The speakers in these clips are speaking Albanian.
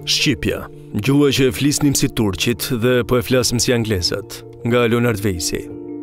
Shqipja, gjuha që e flisnim si turqit dhe po e flasim si anglezat, nga Leonard Vejsi.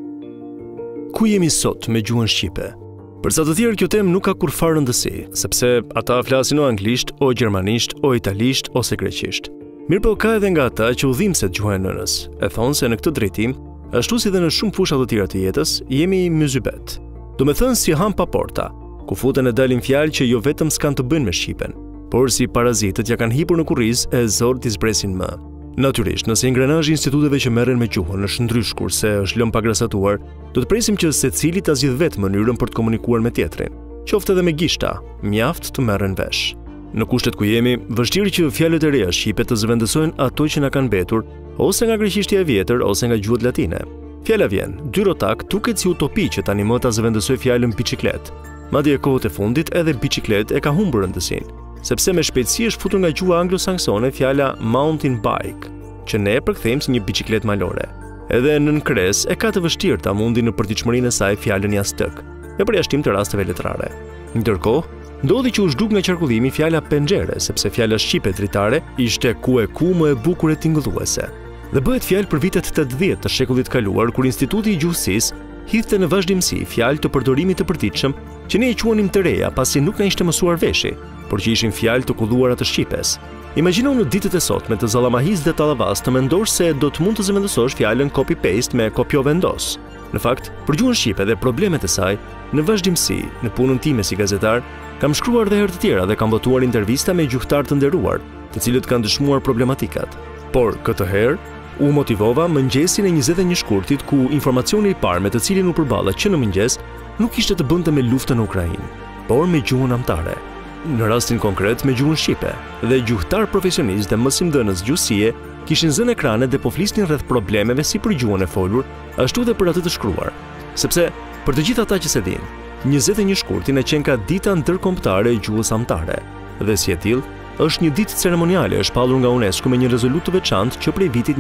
Ku jemi sot me gjuhën shqipe? Për sa të tjerë kjo temë nuk ka kur fare rëndësi, sepse ata flasin o anglisht, o gjermanisht, o italisht, ose greqisht. Mirë po ka edhe nga ata që udhimset gjuha e nënës, e thonë se në këtë drejtim, ashtu si dhe në shumë fusha të tjera të jetës, jemi myzybet. Do me thënë si ham pa porta, ku futen e dalin fjalë që jo vetëm s'kan të bëjnë me shqipen, por si parazitët ja kanë hipur në kurriz e zor t'i zbresin më. Natyrisht, nëse ingrenazhi i instituteve që merren me gjuhën është ndrysh kurse është lëmë pagrasatuar, do të presim që secili ta zgjidh vetë mënyrën për të komunikuar me tjetrin, qoftë edhe me gishta, mjaft të merren vesh. Në kushtet ku jemi, vështirë që fjalët e reja shqipe të zëvendësojnë ato që na kanë mbetur, ose nga greqishtja e vjetër ose nga gjuhët latine. Fjala vjen, dyrotak tuket si utopi që tani më ta zëvendësoj fjalën biçiklet. Madje kohët e fundit edhe biçiklet e ka humbur rëndësinë, sepse me shpejtësi është futur nga gjuha anglosaksone fjala mountain bike, që ne e përkthejmë si një biçiklet malore. Edhe nën kres e ka të vështirë ta mundi në përditshmërinë e saj fjalën jastëk, me përjashtim të rasteve letrare. Ndërkohë, ndodhi që u zhduk nga qarkullimi fjala penxhere, sepse fjala shqipe dritare ishte ku më e bukur e tingëlluese. Dhe bëhet fjalë për vitet 80 të shekullit kaluar, kur Instituti i Gjuhësisë hidhte në vazhdimsi fjalë të përdorimit të përditshëm që ne i quanim të reja pasi nuk na ishte mësuar veshi, por që ishin fjalë të kulluara të shqipes. Imagjino në ditët e sotme të Zallamahis dhe Tallavas të mendosh se do të mund të zëvendësosh fjalën copy-paste me kopjo vendos. Në fakt, për gjuhën shqipe dhe problemet e saj, në vazhdimsi, në punën time si gazetar, kam shkruar dhe herë të tjera dhe kam botuar intervista me gjuhëtar të nderuar, të cilët kanë dëshmuar problematikat. Por këtë herë u motivova mëngjesin e 21 shkurtit ku informacioni i parë me të cilin u përballa që në mëngjes nuk ishte të bënte me luftën në Ukrainë, por me gjuhën amtare. Në rastin konkret me gjuhën shqipe, dhe gjuhëtar profesionistë dhe mësimdhënës gjuhësie kishin zënë ekranet dhe po flisnin rreth problemeve si për gjuhën e folur, ashtu dhe për atë të shkruar. Sepse për të gjithë ata që se dinë, 21 shkurtin e qenë ka dita ndërkombëtare e gjuhës amtare, dhe si e tillë, është një ditë ceremoniale e shpallur nga UNESCO me një rezolut të veçantë që prej vitit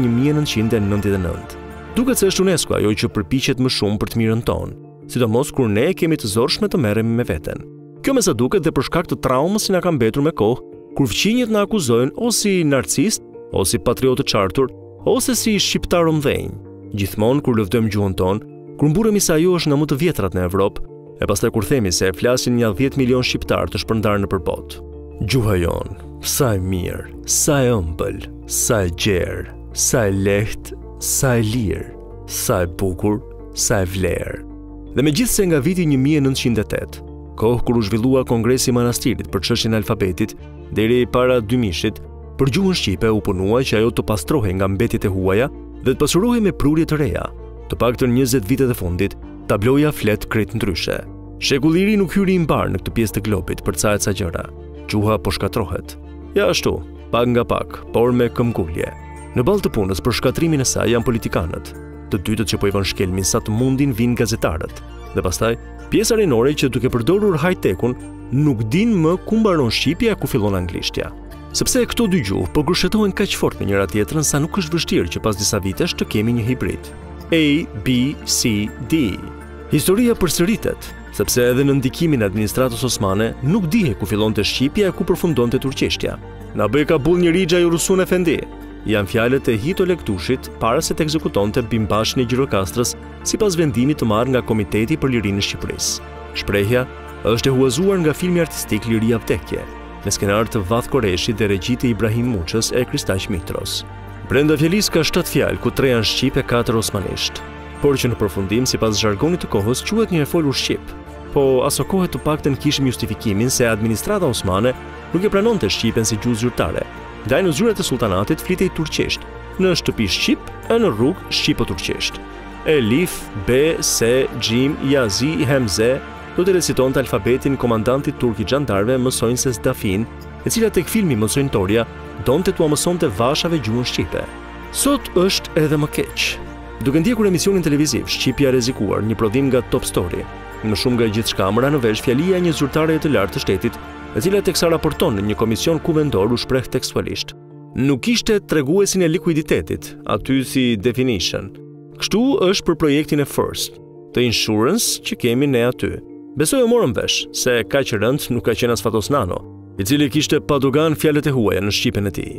1999. Duket se është UNESCO ajo që përpiqet më shumë për të mirën tonë, sidomos kur ne kemi të zorshme të merremi me veten. Kjo me sa duket dhe për shkak të traumës që na ka mbetur me kohë, kur fqinjet na akuzojnë ose si narcist, ose si patriot të qartur, ose si shqiptar mdhenj. Gjithmonë kur lëvdojmë gjuhën tonë, kur mburremi se ajo është nga më të vjetrat në Evropë, e pastaj kur themi se e flasin një 10 milion shqiptar të shpërndarë nëpër botë. Gjuha jonë, sa e mirë, sa e ëmbël, sa e gjerë, sa e lehtë, sa e lirë, sa e bukur, sa e vlerë. Dhe megjithse nga viti 1908, kohë kur u zhvillua Kongresi i Manastirit për çështjen e alfabetit, deri para 2000-shit, për gjuhën shqipe u punua që ajo të pastrohej nga mbetjet e huaja dhe të pasurohej me prurje të reja. Të paktën 20 vitet e fundit, tabloja flet krejt ndryshe. Shekulli i ri nuk hyri i mbar në këtë pjesë të globit për ca e ca gjëra. Gjuha po shkatrohet. Ja ashtu, pak nga pak, por me këmbgulje. Në ballë të punës për shkatrimin e saj janë politikanët. Të dytët që po i vënë shkelmin sa të mundin vinë gazetarët. Dhe pastaj, pjesa rinore që duke përdorur high-tech-un nuk din më ku mbaron shqipja e ku fillon anglishtja. Sepse këto dy gjuhë po grushetohen kaq fort me njëra tjetrën sa nuk është vështirë që pas disa vitesh të kemi një hibrid. A, B, C, D. Historia përsëritet, sepse edhe në ndikimin e administratës osmane nuk dihe ku fillonte shqipja e ku përfundonte turqishtja. Na bëj Kabul një rigja ju Rusun Efendi. Janë fjalët e Hito Lektushit para se të ekzekutonte bimbashën e Gjirokastrës sipas vendimit të marrë nga Komiteti për Lirinë e Shqipërisë. Shprehja është e huazuar nga filmi artistik Liria vdekje, me skenar të Vath Koreshit dhe regji të Ibrahim Muçës e Kristaq Mitros. Brenda fjalës ka 7 fjalë, ku 3 janë shqip e 4 osmanisht, por që në përfundim sipas zhargonit të kohës quhet një e folur shqip. Po aso kohë të paktën kishim justifikimin se administrata osmane nuk e pranonte shqipen si gjuhë zyrtare. Ndaj në zyrat e sultanatit flitej turqisht, në shtëpi shqip e në rrugë shqipo-turqisht. Elif, B, Se, Gjim, Jazi, Hemze do të recitonte alfabetin komandantit turk i xhandarëve mësojnëses Dafin, e cila tek filmi mësojnëtorja donte t'ua mësonte vashave gjuhën shqipe. Sot është edhe më keq. Duke ndjekur emisionin televiziv Shqipja e rrezikuar, një prodhim nga Top Story, në shumë nga gjithçka mora në vesh fjalia e një zyrtare të lartë të shtetit, e cila teksa raporton në një komision kuvendor u shpreh tekstualisht. Nuk ishte treguesin e likuiditetit, aty si definition. Kështu është për projektin e First, të insurance që kemi ne aty. Besoj e morëm vesh, se kaq rënd nuk ka qenë as Fatos Nano, i cili kishte padogan fjalët e huaja në shqipen e tij.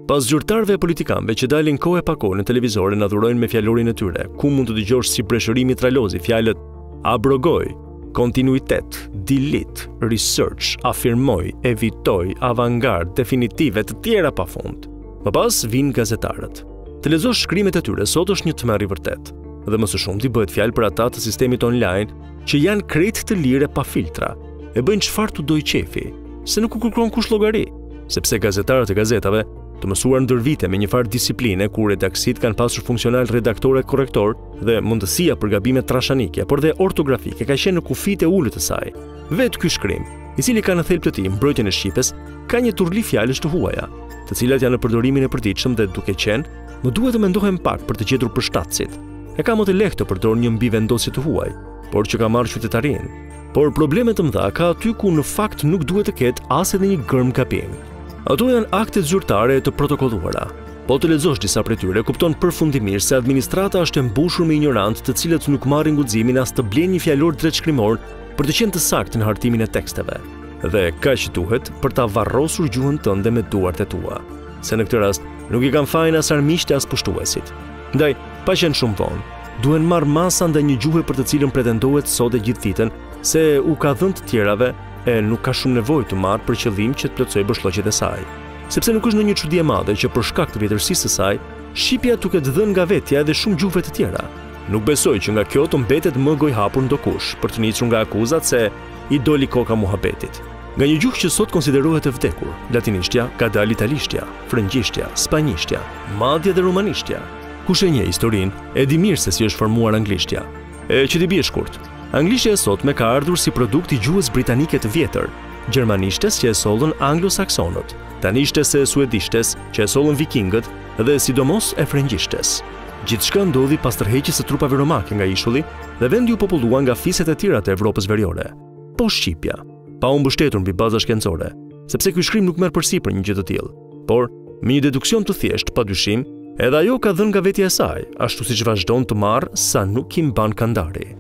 Pas zyrtarëve e politikanëve që dalin kohë e pa kohë në televizore na dhurojnë me fjalorin e tyre, ku mund të dëgjosh si breshërimi tralozi fjalët abrogoj, kontinuitet, delete, research, afirmoj, evitoj, avantgard, definitive të tjera pafund. Më pas vinë gazetarët. Të lexosh shkrimet e tyre sot është një tmerr i vërtet. Dhe më së shumti bëhet fjalë për ata të sistemit online që janë krejt të lirë pa filtra, e bëjnë çfarë tu doj qefi, se nuk u kërkon kush llogari, sepse gazetarët e gazetave të mësuar ndër vite me një farë disipline ku redaksit kanë pasur funksional redaktor e korrektor dhe mundësia për gabime trashanike, por dhe ortografike ka qenë në kufit e ulët të saj. Vetë ky shkrim, i cili ka në thelb të tij mbrojtjen e shqipes, ka një turli fjalësh të huaja, të cilat janë në përdorimin e përditshëm dhe duke qenë, më duhet të mendohem pak për të gjetur përshtatësit. E ka më të lehtë të përdor një mbivendosje të huaj, por që ka marrë qytetarin. Por problemet të mëdha ka aty ku në fakt nuk duhet të ketë as edhe një gërm gabim. Ato janë aktet zyrtare të protokolluara. Po të lexosh disa prej tyre, kupton përfundimisht se administrata është e mbushur me ignorantë të cilët nuk marrin guximin as të blenë një fjalor drejtshkrimor për të qenë të saktë në hartimin e teksteve. Dhe kaq duhet për ta varrosur gjuhën tënde me duart e tua. Se në këtë rast nuk i kanë fajin as armiqtë as pushtuesit. Ndaj, pa qenë shumë vonë, duhen marrë masa ndaj një gjuhe për të cilën pretendohet sot e gjithë ditën se u ka dhënë të tjerave e nuk ka shumë nevojë të marrë për qëllim që të plotësoj bëshllëqet e saj. Sepse nuk është ndonjë çudi e madhe që për shkak të vjetërsisë së saj, shqipja duket dhënë nga vetja edhe shumë gjuhëve të tjera. Nuk besoj që nga kjo të mbetet më gojhapur ndokush për të nisur nga akuzat se i doli koka muhabetit. Nga një gjuhë që sot konsiderohet e vdekur, latinishtja ka dalë italishtja, frëngjishtja, spanjishtja, madje dhe rumanishtja. Kush e njeh historinë, e di mirë se si është formuar anglishtja. E që t'i bie shkurt, anglishtja e sotme ka ardhur si produkt i gjuhës britanike të vjetër, gjermanishtes që e sollën anglosaksonët, danishtes e suedishtes që e sollën vikingët dhe sidomos e frëngjishtes. Gjithçka ndodhi pas tërheqjes së trupave romake nga ishulli dhe vendi u popullua nga fiset e tjera të Evropës veriore. Po Shqipja, pa u mbështetur mbi baza shkencore, sepse ky shkrim nuk merr përsipër një gjë të tillë, por me një deduksion të thjeshtë, padyshim, edhe ajo ka dhënë nga vetja e saj, ashtu siç vazhdon të marrë sa nuk i mban kandari.